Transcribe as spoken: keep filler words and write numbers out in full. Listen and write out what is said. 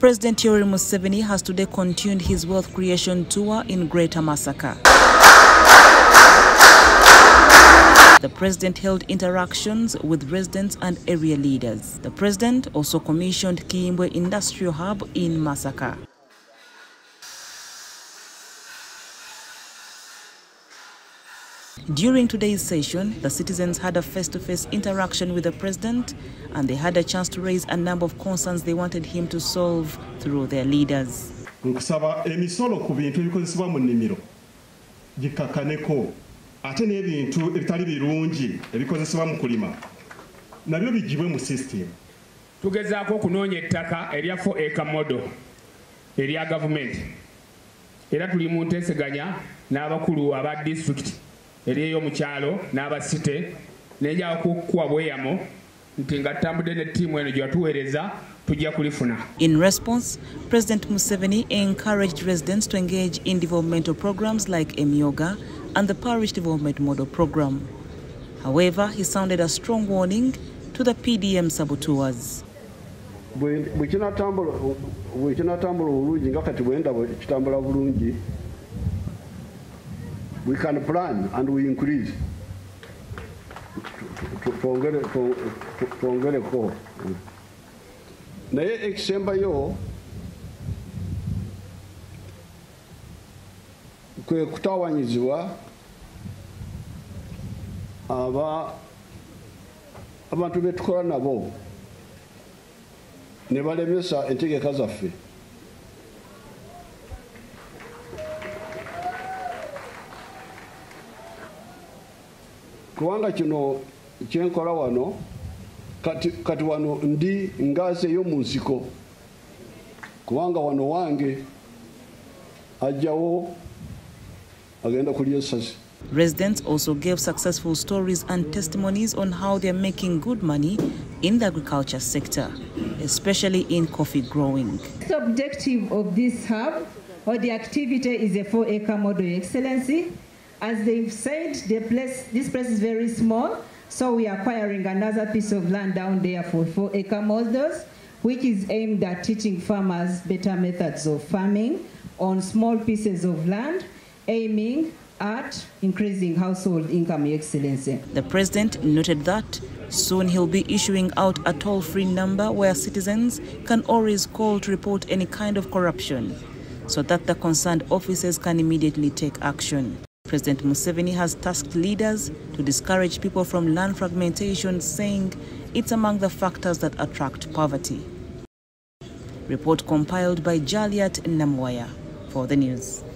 President Yoweri Museveni has today continued his wealth creation tour in Greater Masaka. The president held interactions with residents and area leaders. The president also commissioned Kiimbwe Industrial Hub in Masaka. During today's session, the citizens had a face-to-face interaction with the president, and they had a chance to raise a number of concerns they wanted him to solve through their leaders. Nkusaba emisolo ku bintu ebikozesebwa mu nnimiro gikakaneko ate n'ebintu ebitali birungi ebikozesebwa mu kulima nabyo bigibwe mu system. Tugezaako okunoonya ettaka erya four acre model erya government era tuli mu nteeseganya n'abakulu aba district eriyo mu kyalo n'abasite n'ejja okukuwa bweyamo nti nga tutambudde ne ttiimu eno gye yatuweereza tujja kulifuna. In response, President Museveni encouraged residents to engage in developmental programs like Emyoga and the Parish Development Model Program. However, he sounded a strong warning to the P D M saboteurs. Bwe kinatambula obulungi nga kati bwe ndaba kitambula bulungi, we can plan and we increase. Twongereko. Naye ekisembayo kwe kutawanyizibwa aba abantu betukola nabo ne balemesa entegeka zaffe. Kubanga kino kyenkola wano kati, kati wano ndi ngaze yo mu nsiko kubanga wano wange ajjawo agenda kulya essasi. Residents also gave successful stories and testimonies on how they are making good money in the agriculture sector, especially in coffee growing. The objective of this hub or the activity is a four acre model excellency. As they've said, the place, this place is very small, so we are acquiring another piece of land down there for four acre models, which is aimed at teaching farmers better methods of farming on small pieces of land, aiming at increasing household income excellency. The president noted that soon he'll be issuing out a toll-free number where citizens can always call to report any kind of corruption, so that the concerned officers can immediately take action. President Museveni has tasked leaders to discourage people from land fragmentation, saying it's among the factors that attract poverty. Report compiled by Jaliat Namwaya for the news.